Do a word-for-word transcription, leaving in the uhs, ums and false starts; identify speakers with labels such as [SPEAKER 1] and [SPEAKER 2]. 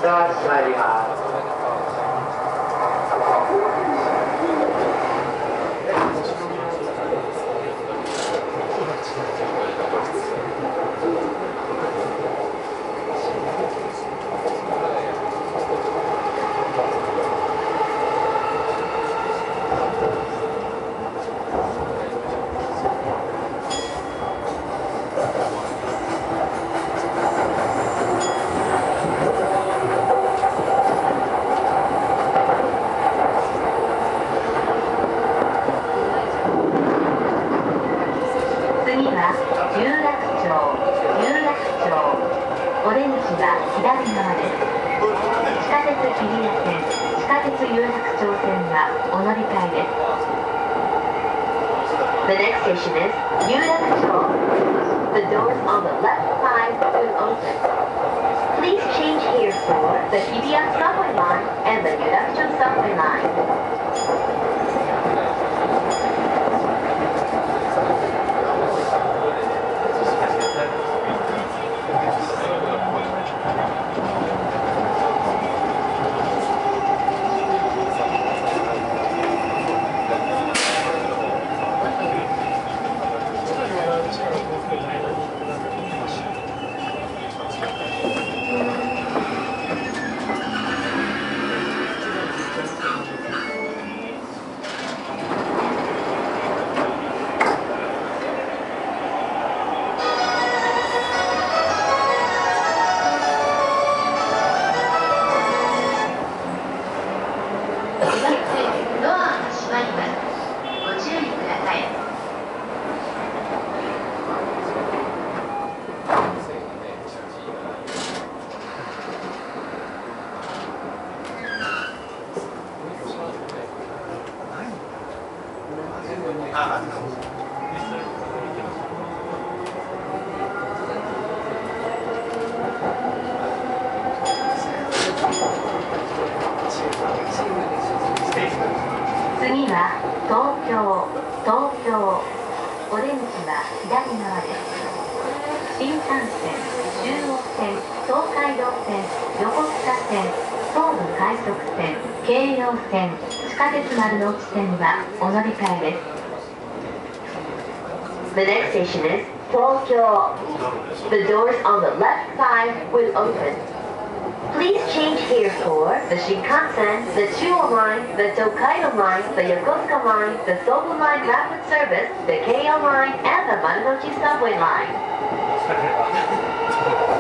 [SPEAKER 1] が閉まります。
[SPEAKER 2] The next station is Yurakucho. The doors on the left side will open. Please change here for the Hibiya subway line and the Yurakucho subway line. 次は東京、東京。お出口は左側です。新幹線、中央線、東海道線、横須賀線、東武快速線、京葉線、地下鉄丸の内線はお乗り換えです。The next station is Tokyo. The doors on the left side will open. Please change here for the Shinkansen, the Chuo line, the Tokaido line, the Yokosuka line, the Sobu line rapid service, the Keio line, and the Marunouchi subway line.